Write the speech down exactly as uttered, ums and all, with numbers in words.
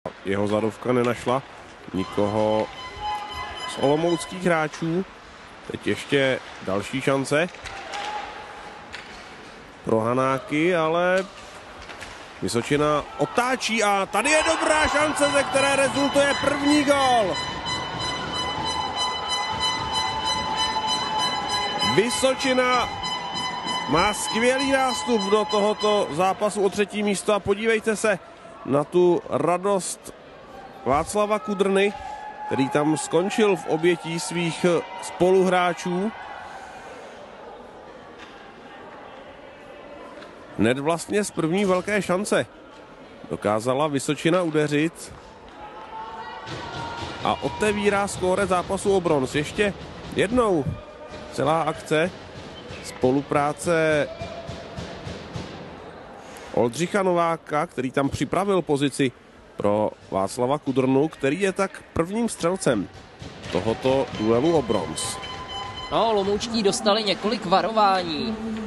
Jeho zadovka nenašla nikoho z olomouckých hráčů. Teď ještě další šance pro Hanáky, ale Vysočina otáčí a tady je dobrá šance, ze které rezultuje první gól. Vysočina má skvělý nástup do tohoto zápasu o třetí místo a podívejte se na tu radost Václava Kudrny, který tam skončil v obětí svých spoluhráčů. Hned vlastně z první velké šance dokázala Vysočina udeřit a otevírá skóre zápasu o bronz. Ještě jednou celá akce, spolupráce Oldřicha Nováka, který tam připravil pozici pro Václava Kudrnu, který je tak prvním střelcem tohoto duelu o bronz. No, olomoučtí dostali několik varování